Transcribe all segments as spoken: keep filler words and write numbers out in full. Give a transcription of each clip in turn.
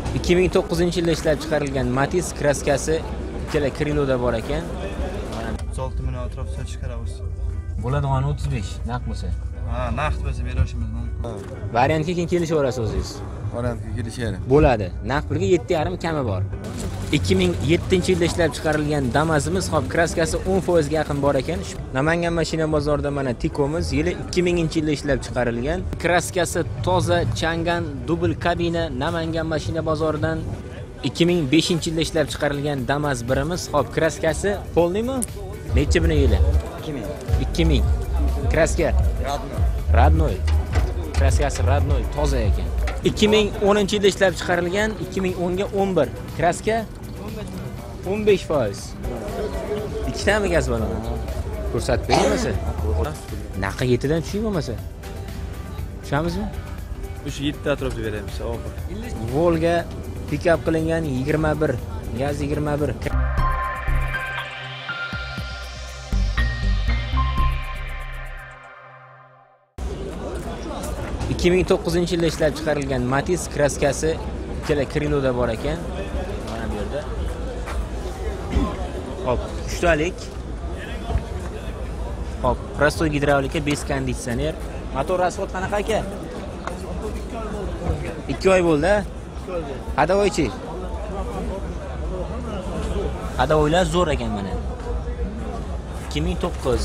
ikki ming to'qqizinchi yilda ishlab chiqarilgan Matiz kraskasi ikkala kriloda bor ekan. o'ttiz olti million atrofida chiqaramiz. Bo'ladigan o'ttiz besh naqd bo'lsa. Ha, naqd bo'lsa berishimiz mumkin. Variantga keyin kelishaverasiz o'zingiz. Variantga kelishadi. Bo'ladi. Naqd pulga yetti yarim kami bor. ikki ming yettinchi yilda ishlab chiqarilgan Damas'imiz hop kraskasi o'n foiz ga yaqin bor ekan. Namangan mashina bozorida mana Tiko'miz yili ikki minginchi yilda ishlab chiqarilgan. Kraskasi toza, changan, dubl kabina Namangan mashina bozoridan ikki ming beshinchi yilda ishlab chiqarilgan Damas birimiz. Hop kraskasi qo'lnimi? Necha buni yili? ikki ming. ikki ming. Kraska Radnoy. Radnoy. Kraskasi Radnoy toza ekan. ikki ming o'ninchi yilda ishlab chiqarilgan, ikki ming o'nga o'n bir. Kraska o'n besh foiz. Ikkitami gaz baloni? Ko'rsatib bermasa. Naqa yettidan tushing bo'lmasa. Tushamizmi? O'sha yetti atrofida beramiz, oxir. Volga pikap qilingan yigirma bir, gaz yigirma bir. ikki ming to'qqizinchi yilda ishlab chiqarilgan Matiz kraskasi ikkala kriloda bor ekan. Mana bu yerda. Hop, uchtalik. Hop, prostoy gidravlika, bez konditsioner. Motor rasxod qanaqa aka? ikki oy bo'ldi. Hadavoychi. Hadavoylar zo'r ekan mana. ikki ming to'qqiz.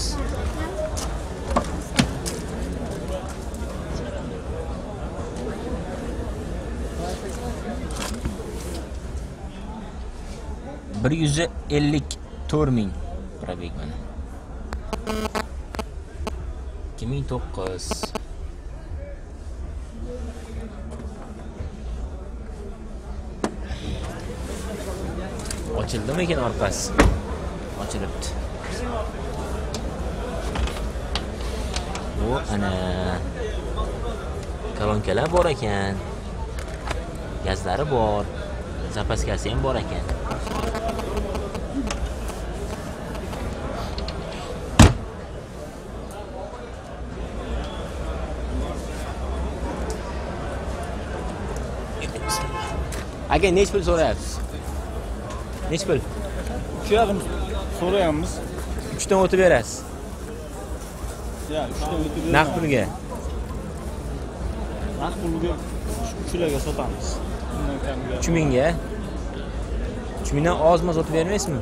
bir yuz ellik to'rt ming probeg mana. ikki ming to'qqiz. Ochildimi ekan orqasi? Ochilibdi. Bu ana kolonkalar bor ekan. Gazlari bor. Zapaskasi ham bor ekan. Aka nech pul so'rayapsiz? Nech pul? Shu yerdan so'rayapmiz. uch dan o'tib berasiz. Ya, uch dan o'tib beramiz. Naqd pulga. Naqd pulga shularga sotamiz. Bundan kamiga. uch mingga. uch mingdan ozmi sotib bermaysizmi?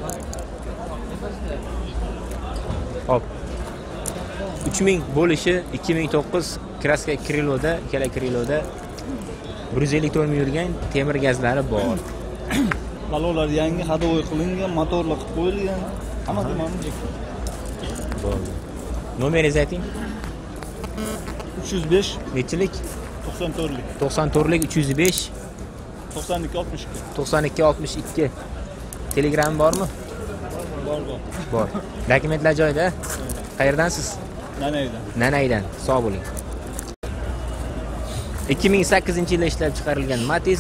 Hop. uch ming bo'lishi ikki ming to'qqiz kraska kriloda, ikkala kriloda bir yuz ellik to'rt ming yurgan temir gazlari bor. Balolar yangi hadovoy qilingan, motorlar qilib qo'yilgan. Hamma tomoni. Bo'ldi. Nomeringizni ayting. uch yuz besh Nechilik? to'qson to'rtlik. to'qson to'rtlik uch yuz besh to'qson ikki oltmish ikki. to'qson ikki oltmish ikki. Telegram bormi? Bor, bor. Bor. Dokumentlar joyida. Qayerdansiz? Nanaydan. Nanaydan. Sog' bo'ling. ikki ming sakkizinchi yilda ishlab chiqarilgan Matiz.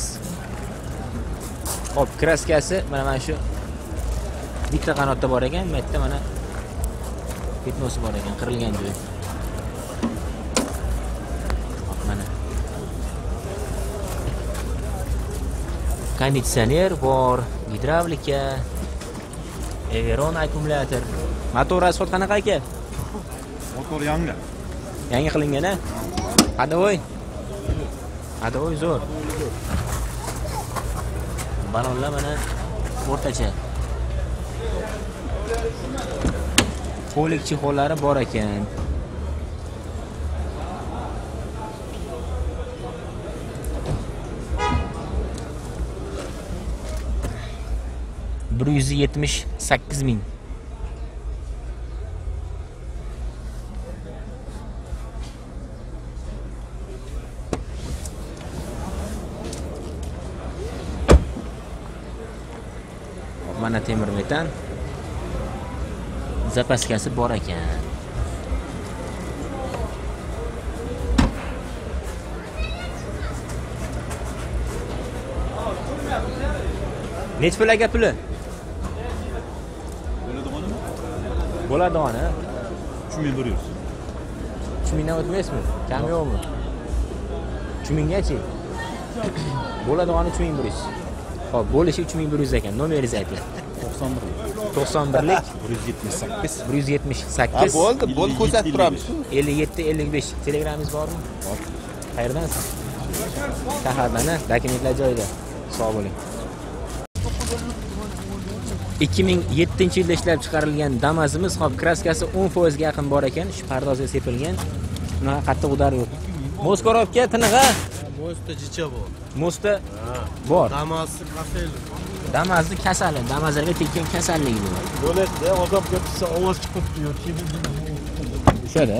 Hop, kraskasi mana mana shu bitta qanotda bor ekan, bu yerda mana petnosi bor ekan, qirilgan joyi. Hop, mana. Konditsioner bor, gidravlika, Everon akkumulyator. Motor rasxod qanaqa aka? Motor yangi. Yangi qilingan-a? Hadavoy. Hadavoy zo'r. Balonlar mana o'rtacha. Qo'lik chexollari bor ekan. bir yuz yetmish sakkiz ming. Mana temir metan. Zapaskasi bor ekan. Nech pul aka puli? Bo'ladigan-a? uch ming bir yuz. uch mingdan o'tmaysizmi? Kam yo'qmi? uch minggachi? Bo'ladigani uch ming bir yuz. Xo'p, bo'lishi uch ming bir yuz ekan. Nomeringiz ayting. to'qson bir. to'qson birlik bir yuz yetmish sakkiz. bir yuz yetmish Ha sakkiz bo'ldi, bo'ldi ko'rsatib turamiz. ellik yetti ellik besh. Telegramingiz bormi? Bor. Qayerdansiz? Shahardan, dokumentlar joyida. Sog' bo'ling. ikki ming yettinchi yilda ishlab chiqarilgan Damas'imiz, hop, kraskasi o'n foiz ga yaqin bor ekan, shu pardozga sepilgan. Bunaqa qattiq udar yo'q. Moskorovka tinig'a. Mo'sta jicha bor. Mo'sta bor. Damas'ni qasayli. Damas'ni kasali, Damas'larga tekkan kasalligi bu. Bo'ladi-da, odam gapirsa ovoz chiqib turyor. O'shada.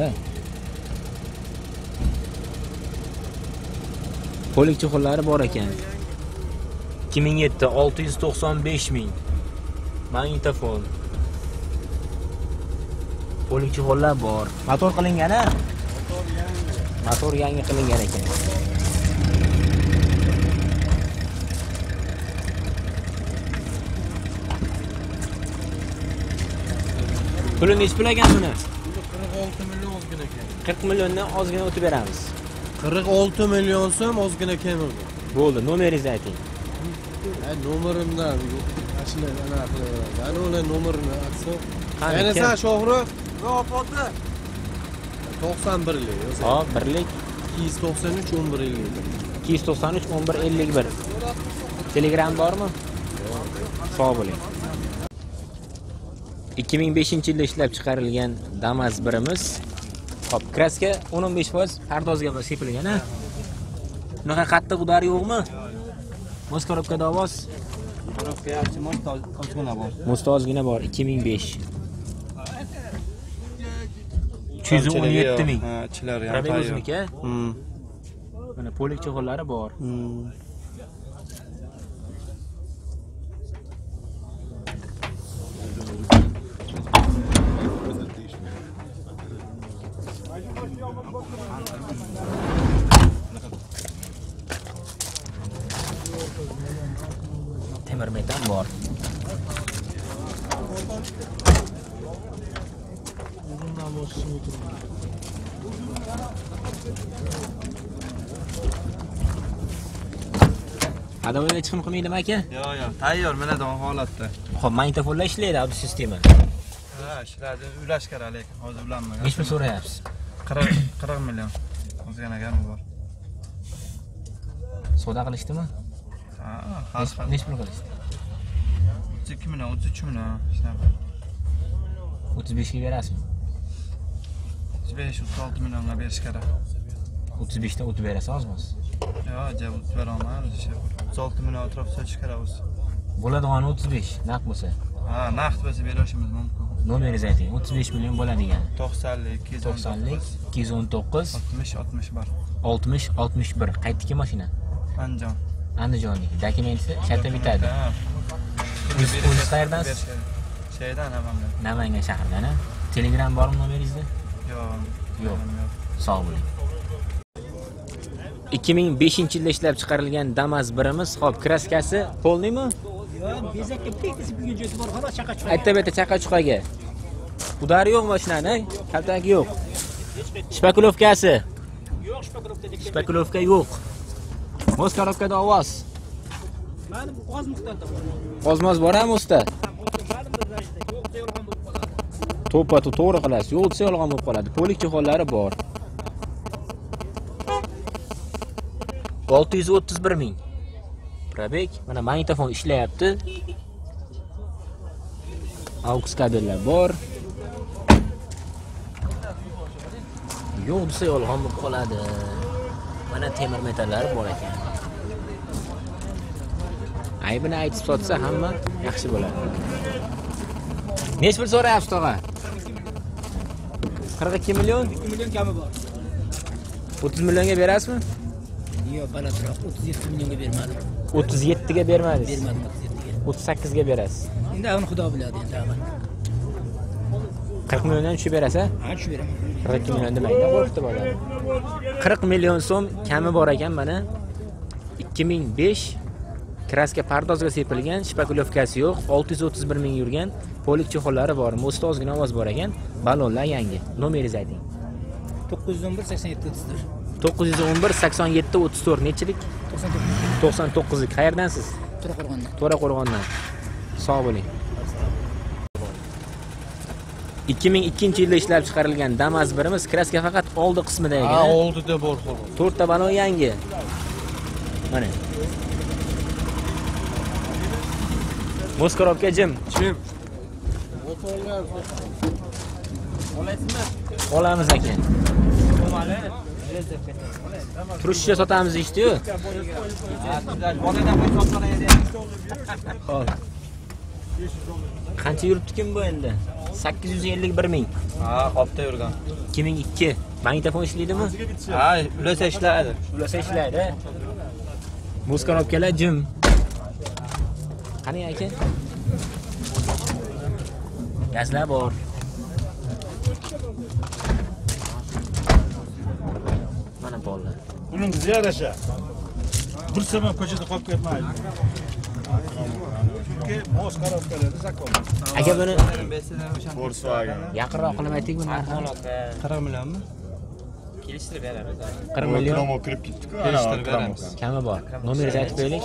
Polik chiqinlari bor ekan. ikki ming yetti olti yuz to'qson besh ming. Magnitofon. Polik chiqinlar bor. Motor qilingan-a? Motor yangi. Motor yangi qilingan ekan. Puli nech pul ekan buni? qirq olti million ozgina ekan. qirq milliondan ozgina o'tib beramiz. qirq olti million so'm ozgina kami bor. Bo'ldi, nomeringizni ayting. Ha, nomerimdan ashula ana qilaveradi. Ana ular nomerini aytsa. Qani, Yana kim? san sho'g'ri va opoti. to'qson birlik. Hop, birlik ikki yuz to'qson uch o'n bir ellik bir. ikki yuz to'qson uch o'n bir ellik bir. Telegram bormi? Sog' bo'ling. ikki ming beshinchi yilda ishlab chiqarilgan Damas birimiz. Hop, kraska o'n o'n besh foiz pardozga sepilgan, ha? Bunaqa qattiq udar yo'qmi? Moskorovka davoz. Moskorovka yaxshi, mosta ozgina bor. Mosta ozgina bor, ikki ming besh. uch yuz o'n yetti ming. Ha, ichlar ham Probeg tayyor. o'zniki. Hmm. Mana polik chiqinlari bor. Hmm. Temir metan bor. Hadovoyga chiqim qilmaydimi aka? Yo'q, yo'q, tayyor, mana bu holatda. Xo'p, magnitofonlar ishlaydi, bu sistema. Ha, ishlardi, ulash kerak lekin hozir ulanmagan. Nech pul so'rayapsiz? qirq qirq million. Ozgina gami bor. Savdo qilishdimi? Ha, xalq Nech pul qilishdi? o'ttiz ikki million, o'ttiz uch million shunaqa. o'ttiz besh ga berasizmi? o'ttiz besh o'ttiz olti millionga berish kerak. o'ttiz besh dan o'tib berasiz ozmas. Yo'q, jab o'tib bera olmaymiz. o'ttiz olti million atrof sochish kerak o'zi. Bo'ladigani o'ttiz besh, naqd bo'lsa. Ha, naqd bo'lsa berishimiz mumkin. Nomeringizni ayting. o'ttiz besh million bo'ladigan. to'qsonlik, ikki yuz o'n to'qsonlik, ikki yuz o'n to'qqiz, oltmish oltmish bir. oltmish oltmish bir. Qaytdiki mashina? Andijon. Andijonlik. Dokumenti shartda bitadi. Ha. O'z- o'zingiz qayerdansiz? Shaydan Namangan. Namangan shahridan, ha? Telegram bormi nomeringizni? Yo'q. Yo'q. Sog' bo'ling. ikki ming beshinchi yilda ishlab chiqarilgan Damas birimiz, hop, kraskasi polniymi? Bezakka bittasi bugun jo'ti bor, xolos chaqa chiqadi. Aytda beta chaqa chuqaga. Udari yo'q mashinani, kaltagi yo'q. Shpakulovkasi. Yo'q, shpakulovka deb. Shpakulovka yo'q. Moskorovkada ovoz. Mana bu oz miqdorda bor. Ozmoz borami usta? Ma'lum bir rajda yo'qsa yolg'on bo'lib qoladi. To'ppa to'g'ri qilasiz. Yo'q desa yolg'on bo'lib qoladi. Polik chiqinlari bor. olti yuz o'ttiz bir ming. Probeg, mana magnitofon ishlayapti. Aux kabellar bor. Yo'q desa yolg'on bo'lib qoladi. Mana temir metallari bor ekan. Aybini aytib sotsa hamma yaxshi bo'ladi. Nech pul so'rayapsiz, tog'a? qirq ikki million? ikki million kami bor. o'ttiz millionga berasizmi? Yo'q, balandroq o'ttiz yetti millionga bermadim. o'ttiz yetti ga bermadingiz. Bermadim o'ttiz yetti ga. o'ttiz sakkiz ga berasiz. Endi uni xudo biladi endi aman. qirq milliondan tushib berasa? Ha, shu beraman. qirq ikki million demaydi, qo'rqitib oladi. qirq million so'm kami bor ekan mana. ikki ming besh kraska pardozga sepilgan, shpakulovkasi yo'q, olti yuz o'ttiz bir ming yurgan, polik chiqinlari bor, mo'sta ozgina ovoz bor ekan, balonlar yangi. Nomeringizni ayting. to'qqiz yuz o'n bir sakson yetti o'ttiz to'rt. to'qqiz yuz o'n bir sakson yetti o'ttiz to'rt nechilik? to'qson to'qqizlik. Qayerdansiz? To'raqo'rg'ondan. To'raqo'rg'ondan. Sog' bo'ling. ikki ming ikkinchi yilda ishlab chiqarilgan Damas birimiz kraska faqat oldi qismida ekan. Ha, oldida bor xolos. to'rtta balon yangi. Mana. Moskarovka jim. Kim? Motorlar. Olasizmi? Olamiz ekan. Bo'lmadi. Turishcha sotamiz ishdi-yu. Boladan qo'yib sotsanaydi. Xo'p. Qancha yuribdi-kim bu endi? sakkiz yuz ellik bir ming. Ha, qopda yurgan. ikki ming ikki. Magnitofon ishlaydimi? Ha, ulasa ishlaydi. Ulasa ishlaydi. Moskarovkalar jim. Qani aka? Gazlar bor. Mana bolalar. Uning ziyarasha. Bir sabab ko'chada qolib ketmaydi. Chunki Moskarovkalarda zakon. Aka buni Volkswagen. yaqinroq qilib ayting buni narxini. qirq millionmi? Kelishtirib beramiz. qirq million Promo kirib ketdi-ku. Kelishtirib beramiz. kami bor. Nomeringizni aytib qo'yaylik.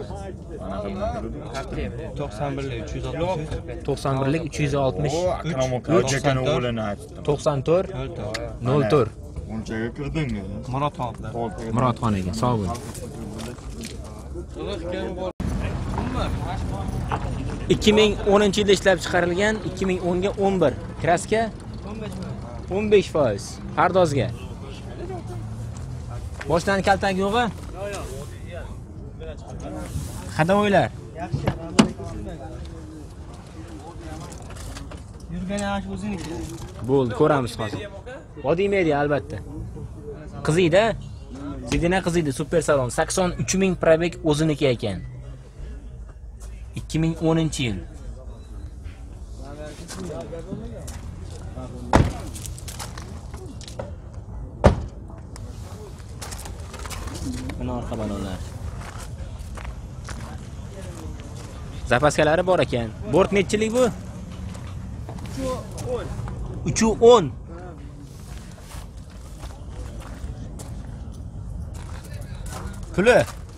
to'qson birlik uch yuz oltmish. to'qson birlik uch yuz oltmish O, Akramov akaning o'g'lini aytdim. to'qson to'rt nol to'rt. Unchaga kirdingmi? Murodxonlar. Murodxon aka, sog' bo'ling. ikki ming o'ninchi yilda ishlab chiqarilgan, ikki ming o'nga o'n bir. Kraska o'n besh foiz. Pardozga. Boshdan kaltak yo'g'i? Xadovoylar. Yurgani ana shu o'ziniki. Bo'ldi, ko'ramiz hozir. Vodiy media albatta. Qiziyda. Sidina qiziydi, super salon. sakson uch ming probek o'ziniki ekan. ikki ming o'ninchi yil. Mana orqa balonlar. Zapaskalari bor ekan. Bort nechilik bu? uch o'n. Puli.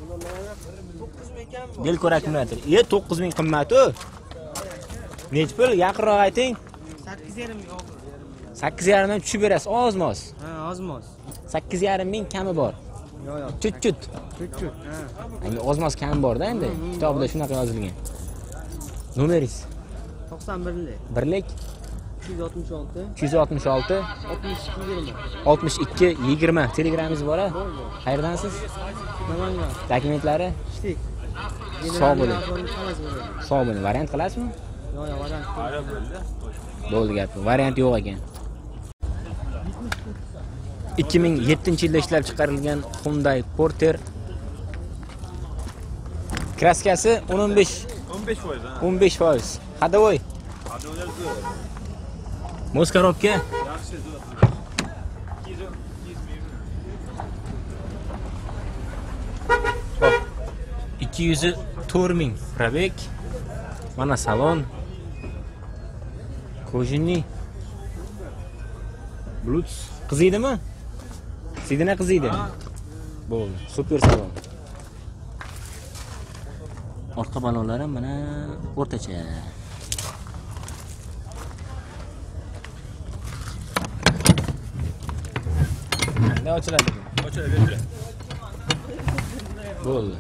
Del ko'rak millimetre. E to'qqiz ming qimmat-ku. Nech pul? Yaqinroq ayting. sakkiz yarim ming oldi. sakkiz yarim dan tushib berasiz, ozmoz. Ha, ozmoz. sakkiz yarim ming kami bor. Yo'q, yo'q. Chut-chut. Chut-chut. Ha. Endi ozmoz kami bor-da endi. Kitobda shunaqa yozilgan. Nomeringiz? to'qson birlik. Birlik uch yuz oltmish olti. uch yuz oltmish olti oltmish ikki yigirma. oltmish ikki yigirma. Telegramingiz bor-a? Qayerdansiz? Namangan. Dokumentlari? Ishtik. Sog' bo'ling. Xalas bo'ladi. Sog' bo'ling. Variant qilasizmi? Yo'q, yo'q, variant. Bo'ldi gap. Variant yo'q ekan. ikki ming yettinchi yilda ishlab chiqarilgan Hyundai Porter. Kraskasi o'n besh o'n besh foiz. o'n besh foiz. Xadovoy. Moskarovka. Hop. ikki yuz to'rt ming probek. Mana salon. Kojinli. Bluetooth qiziydimi? Sidina qiziydi. Bo'ldi. Super salon. Orqa balonlari mana o'rtacha. Ne ochiladi? Ochiladi, beradi. Bo'ldi.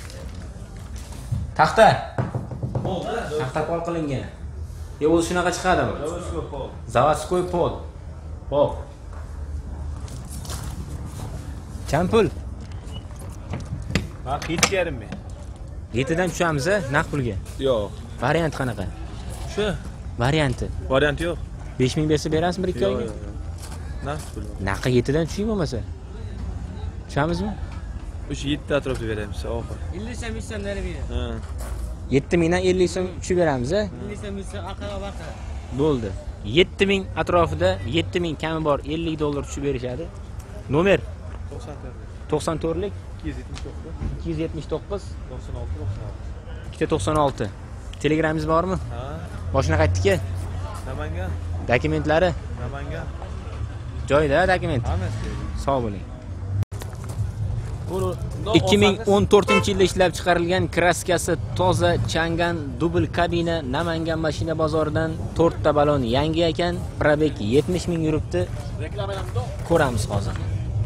Taxta. Bo'ldi. Taxta pol qilingan. Yo, o'zi shunaqa chiqadimi? Заводской пол. Заводской pol. Hop. Qancha pul? Ha, yetti yarim ming. yettidan tushamiz, naqd pulga. Yo'q. Variant qanaqa? Shu Varianti. variant yo'q. besh ming bersa berasizmi bir ikki Yo'q, oyga? yo'q. Naqd pul. Naqa yettidan tushing bo'lmasa. Tushamizmi? O'sha yetti atrofida beramiz, oxir. ellik so'm, yuz so'm berib beradi. Ha. yetti mingdan ellik so'm tushib beramiz, a? ellik so'm, yuz so'm orqaga baqa. Bo'ldi. yetti ming atrofida yetti ming kami bor, ellik dollar tushib berishadi. Nomer to'qson to'rtlik ikki yuz yetmish to'qqiz ikki to'qson olti. Telegramingiz bormi? Ha. Boshina qaytdiki? Namangan. Dokumentlari Namangan. joyida, dokument. Hammasi. Sog' bo'ling. ikki ming o'n to'rtinchi yilda ishlab chiqarilgan kraskasi toza Changan dubl kabina Namangan mashina bozoridan to'rtta balon yangi ekan, probek yetmish ming yuribdi. Ko'ramiz hozir.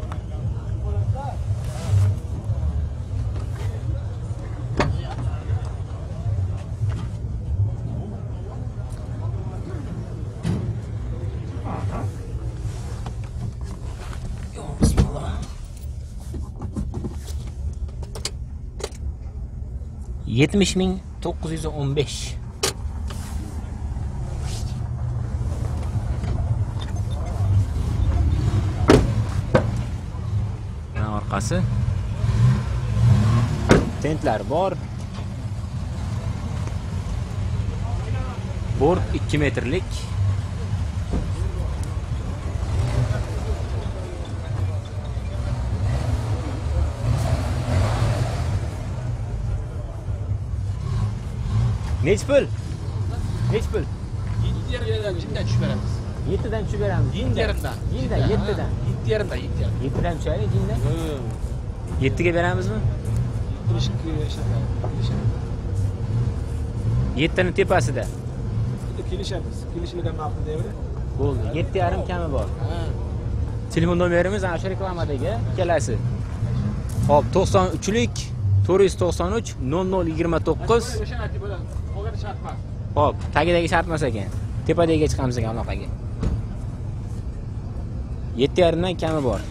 yetmish ming to'qqiz yuz o'n besh. Mana orqasi. Tentlar bor. Bort ikki metrlik. Nech pul? Nech pul? yetti yarimdan tushib beramiz. yettidan tushib beramiz. yetti yarimdan. Jinda yettidan. yetti yarimdan, yetti yarim. yettidan tushaylik jinda. yettiga beramizmi? yettining tepasida. Kelishamiz. Kelishmagan ma'qul deymi? Bo'ldi. yetti yarim kami bor. Telefon nomerimiz ana shu reklamadagi ikkalasi. Hop, to'qson uchlik to'rt yuz to'qson uch nol nol yigirma to'qqiz. Hop, tagidagi shart emas ekan. Tepadagi chiqamiz ekan aloqaga. yetti yarim dan kami bor.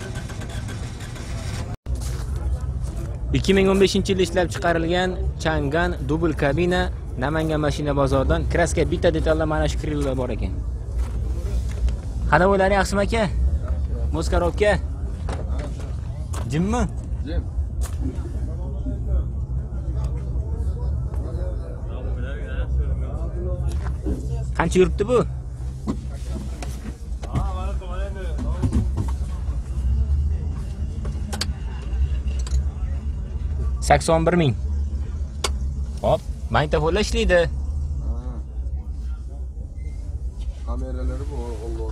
ikki ming o'n beshinchi yilda ishlab chiqarilgan Changan dubl kabina Namangan mashina bozoridan kraska bitta detallar mana shu krilllar bor ekan. Xadovoylari yaxshimi aka? Moskarovka. Jimmi? Jim. Qancha yuribdi bu? sakson bir ming. Hop, magnitofonlar ishlaydi. Kameralari bor, Alloh.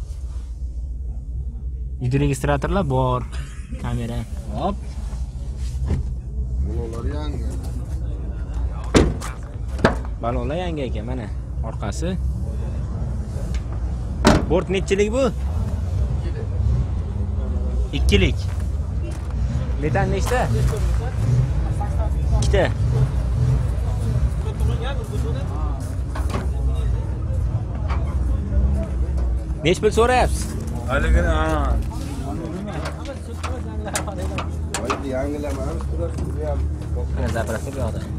Videoregistratorlar bor. Kamera. Hop. Bular yangi. Balonlar yangi ekan, mana orqasi. Bort nechilik bu? ikkilik. Metan nechta? ikkita. Nech pul so'rayapsiz? Haligini ha. Voy, yangilamamiz turibdi, bu ham. Mana zapravka bu yoqda.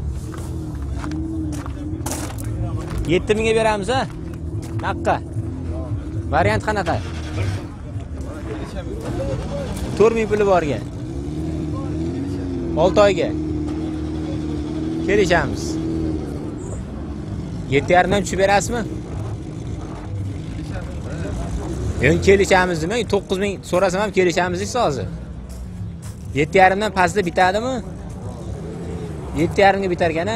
yetti mingga beramiz ha? Naqqa. Variant qanaqa? to'rt ming puli borga. olti oyga. Kelishamiz. yetti yarim dan tushib berasizmi? Endi kelishamiz demang, to'qqiz ming so'rasam ham kelishamiz deysiz hozir. yetti yarim dan pastda bitadimi? yetti yarim ga bitar ekan-a?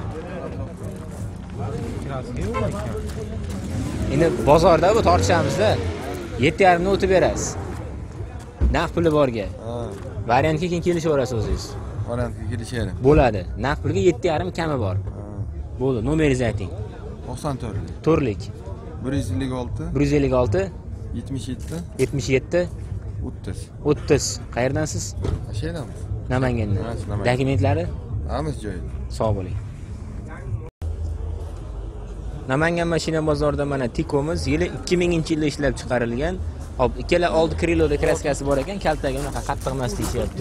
Endi bozorda bu tortishamiz-da. yetti yarim dan o'tib berasiz. Naqd puli borga. Ha, Variantga keyin kelishaverasiz o'zingiz. variantga kelishadi. Bo'ladi. Naqd pulga yetti yarim kami bor. Bo'ldi, nomeringizni ayting. to'qson to'rt. to'rtlik. bir yuz ellik olti. bir yuz ellik olti yetmish yetti. yetmish yetti o'ttiz. o'ttiz. Qayerdansiz? Ashadamiz. Namangandan. Ha, Namangan. Dokumentlari Hammasi joyida. sog' bo'ling. Namangan mashina bozorida mana Tiko'miz yili ikki minginchi yilda ishlab chiqarilgan. Hop, ikkala oldi kriloda kraskasi bor ekan, kaltaga unaqa qattiq emas deyishyapti.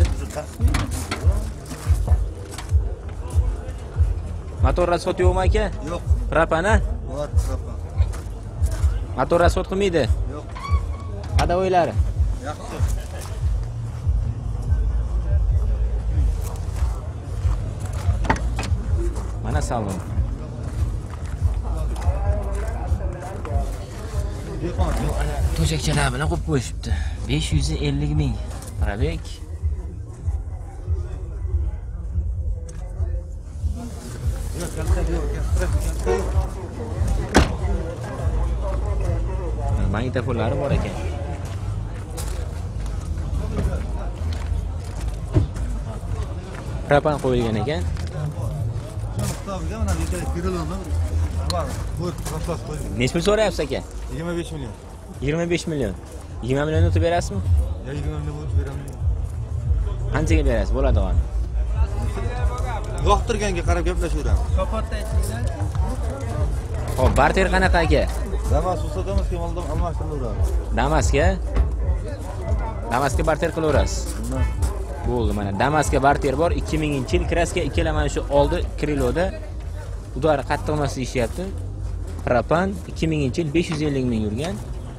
Motor rasxod yo'qmi aka? Yo'q. Propana? Bor, propan. Motor rasxod qilmaydi? Yo'q. Xadovoylari. Yaxshi. Mana salon. To'shakchalar bilan qo'yib qo'yishibdi. besh yuz ellik ming. Probek. Magnitofonlari bor ekan. propan qo'yilgan ekan. Necha pul so'rayapsiz aka? yigirma besh million. yigirma besh million. yigirma million o'tib berasizmi? Ya yigirma million o'tib beraman. Qanchaga berasiz? Bo'ladigan. Yoqtirganga qarab gaplashaveramiz. Kapotda aytinglar. Xo'p, barter qanaqa aka? Damas bo'lsa Damasga moldan almashtiraveramiz. Damasga? Damasga barter qilaverasiz. Bo'ldi, mana Damasga barter bor. ikki minginchi yil kraska ikkala mana shu oldi kriloda udari qattiq emas deyishyapti. Propan ikki minginchi yil besh yuz ellik ming yurgan.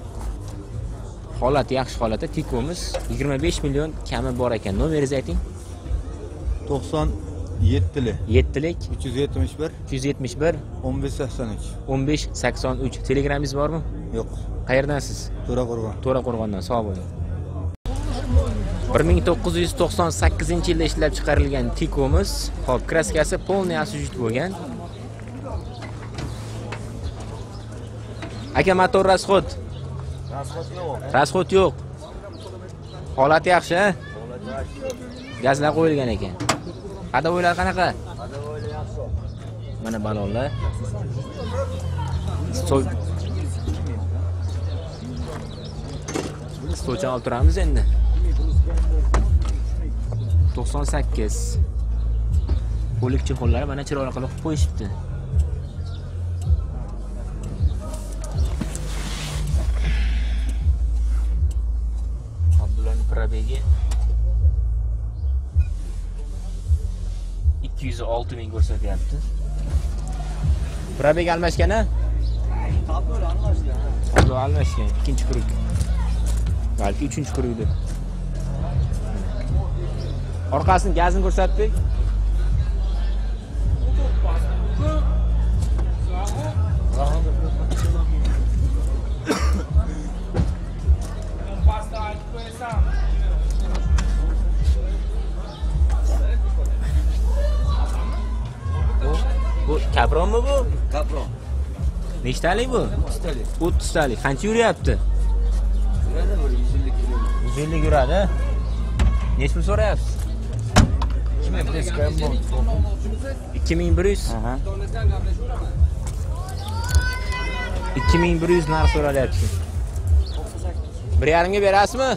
Holat yaxshi holatda, tikomiz yigirma besh million kami bor ekan. Nomeringizni ayting. to'qson yettili. yettilik uch yuz yetmish bir uch yuz yetmish bir o'n besh sakson uch. o'n besh sakson uch. Telegramingiz bormi? Yo'q. Qayerdansiz? To'raqo'rg'on. To'raqo'rg'ondan. Sog' bo'ling. bir ming to'qqiz yuz to'qson sakkizinchi yilda ishlab chiqarilgan tikomiz. Xo'p, kraskasi polniy asujit bo'lgan. Aka, motor rasxod. Rasxod yo'q. Rasxod yo'q. Holati yaxshi, ha? Gazlar qo'yilgan ekan. Qadavoylar qanaqa? Qadavoylar yaxshi. Mana balonlar. Stoy. Stoychan olib turamiz endi. to'qson sakkiz. Qo'lik chexollari mana chiroyli qilib qo'yishibdi. Abdullaning probegi ikki yuz olti ming ko'rsatyapti. Probeg almashgan-a? Qabul almashgan. Qabul almashgan. Ikkinchi kuruk. Balki uchinchi kurukdir. Orqasini gazini ko'rsatdik. Bu Capronmi bu? Capron. Nechtalik bu? Ustalik. o'ttiz talik. Qancha yuryapti? Yuradi bir yuz ellik kilometr. yuz ellik yuradi. Necha pul so'rayapsiz? ikki ming bir yuz. Aha. ikki ming bir yuz narx so'ralyapti. bir yarim ga berasizmi?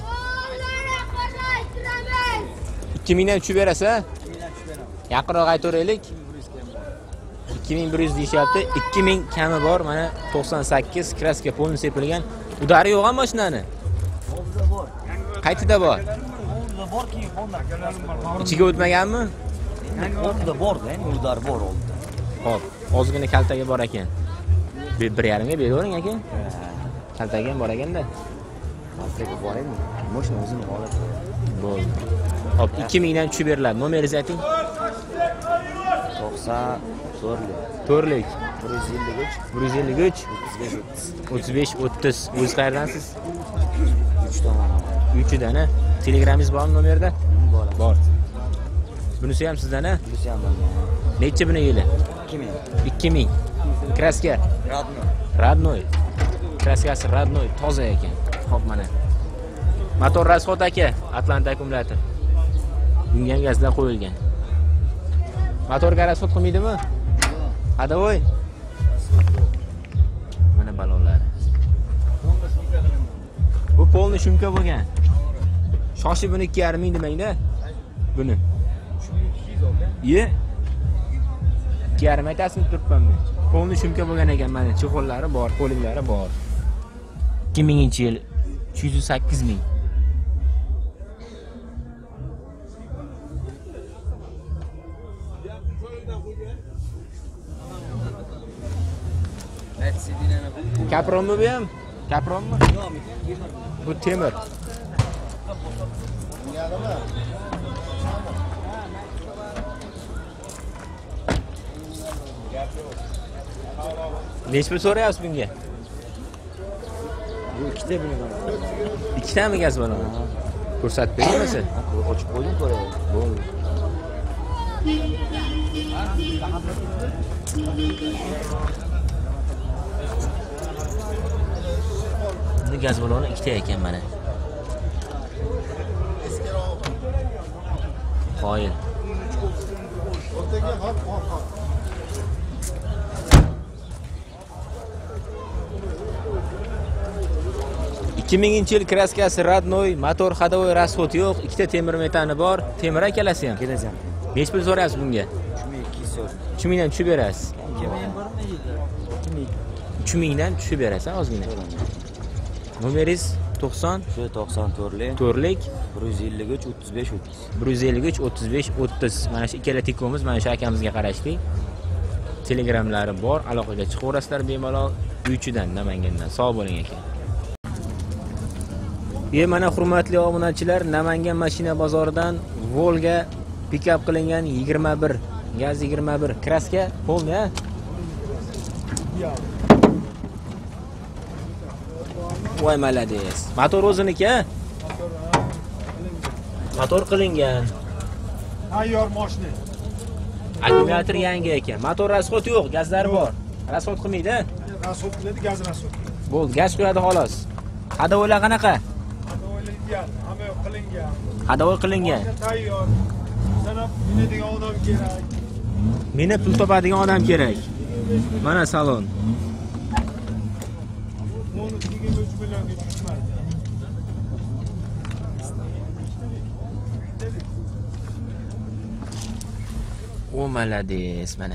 ikki ming dan tushib berasiz? Yaqinroq aytaveraylik. ikki ming bir yuz deyishyapti. ikki ming kami bor. Mana to'qson sakkiz kraska polni sepilgan. Udari yo'q-a mashinani? Hovuzda bor. Qaytida bor? Hovuzda bor ki, Honda. Ichiga o'tmaganmi? Hovuzda bor-da, endi udar bor oldi. Xo'p, ozgina kaltaga bor ekan. Bir bir yarim ga beravering aka. Kaltaga ham bor ekanda. Kaltaga bor endi. Mashina o'zini holati. Bo'ldi. Xo'p, ikki ming dan tushib beriladi. Nomeringizni ayting. to'qson to'rtlik. to'rtlik. bir yuz ellik uch. bir yuz ellik uch. o'ttiz besh o'ttiz. O'zingiz qayerdansiz? uch tomon. uchidan, ha? Telegramingiz bormi nomerda? Bor. Bor. Bunisi ham sizdan, ha? Bunisi ham bor. Necha buni yili? ikki ming. ikki ming. Kraska Radno. Radnoy. Kraskasi Radnoy, toza ekan. Xo'p, mana. Motor rasxod aka, Atlanta akkumulyator. Bunga ham gazlar qo'yilgan. Motorga rasxod qilmaydimi? Qadavoy. Mana balonlar. Bu polni shumka bo'lgan. Shoshi buni ikki yarim ming demangda. Buni. Ye. ikki yarim aytasizmi turibman men. Polni shumka bo'lgan ekan, mana chexollari bor, qo'liklari bor. ikki minginchi yil uch yuz sakkiz ming. Capronmi bu ham? Capronmi? Bu temir. Necha pul so'rayapsiz bunga? Bu ikkita buni. Ikkitami gaz baloni? Ko'rsatib beramiz. Ochib qo'ying ko'ray. Bo'ldi. Bu gaz baloni ikkita ekan mana. Qoyil. O'rtaga hop hop hop. ikki minginchi yil kraskasi radnoy, motor ходовой расход yo'q, ikkita temir metani bor. Temir akalasi ham. Kelajam. Nech pul so'rayapsiz bunga? uch ming ikki yuz so'm. uch mingdan tushib berasiz. Keyin bormi yilda? uch mingdan tushib berasiz ozgina. Nomeringiz to'qson Shu to'qson to'rtlik to'rtlik bir yuz ellik uch o'ttiz besh o'ttiz. bir yuz ellik uch o'ttiz besh o'ttiz. Mana shu ikkala tikomiz mana shu akamizga qarashdik. Telegramlari bor, aloqaga chiqaverasizlar bemalol uychidan, Namangandan. Sog' bo'ling aka. Ye mana hurmatli obunachilar, Namangan mashina bozoridan Volga pikap qilingan yigirma bir, gaz yigirma bir, kraska polni, ha? Voy malades. Motor o'ziniki, ha? Motor qilingan. Tayyor mashina. Akkumulyator yangi ekan. Motor rasxod yo'q, gazlari bor. Rasxod qilmaydi. Rasxod qiladi, gaz rasxod. Bo'ldi, gaz qo'yadi xolos. Ходовойlar qanaqa? Qilingan, hamma yoq qilingan. Ходовой qilingan. Tayyor. Sanab minadigan odam kerak. Meni pul topadigan odam kerak. Mana salon. Buni yigirma uch millionga tushmaydi. O malades mana.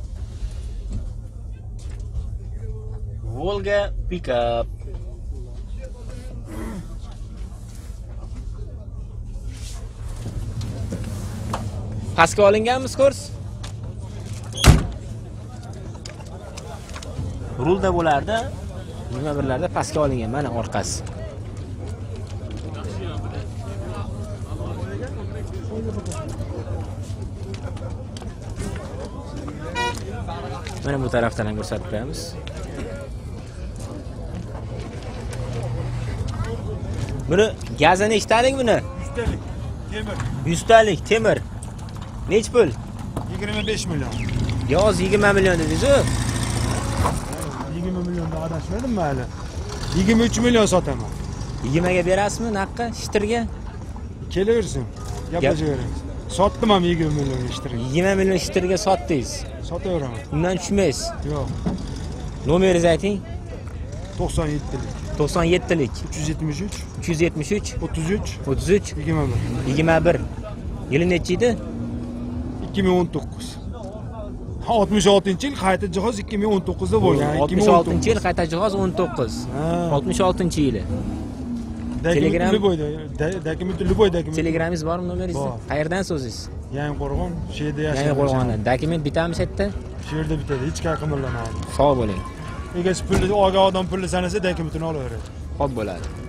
Volga pikap. Pastga olinganmiz kurs? Rulda bo'lardi. yigirma birlarda pastga olingan, mana orqasi. Mana bu tarafdan ham ko'rsatib qo'yamiz. Buni gazi nechtalik buni? Yuztalik. Temir. yuz talik temir. Nech pul? yigirma besh million. Yoz yigirma million dedingiz-ku. yigirma millionda adashmadim hali. yigirma uch million sotaman. yigirmaga berasizmi naqqa shitirga? Kelaversin. Gaplashaveramiz. Sotdim ham yigirma million ishtirga. yigirma million shitirga sotdingiz. Sotaveraman. Undan tushmaysiz. Yo'q. Nomeringizni ayting. to'qson yettilik. to'qson yettilik uch yuz yetmish uch uch yuz yetmish uch o'ttiz uch o'ttiz uch yigirma bir. yigirma bir. Yili nechi edi? ikki ming o'n to'qqiz. Ha, oltmish oltinchi yil qayta jihoz ikki ming o'n to'qqizda bo'lgan. oltmish oltinchi yil qayta jihoz o'n to'qqiz. oltmish oltinchi yili. Telegram Liboyda, dokument Liboyda dokument. Telegramingiz bormi, nomeringiz? Bor. Qayerdan so'zingiz? Yangi Qo'rg'on, shu yerda yashayman. Yangi Qo'rg'ondan. Dokument bitamiz yerda? Shu yerda bitadi, hech qanaqa qimirlanmaydi. Sog' bo'ling. Egasi pulni olgan odam pulni sanasa dokumentini olaveradi. Xo'p bo'ladi.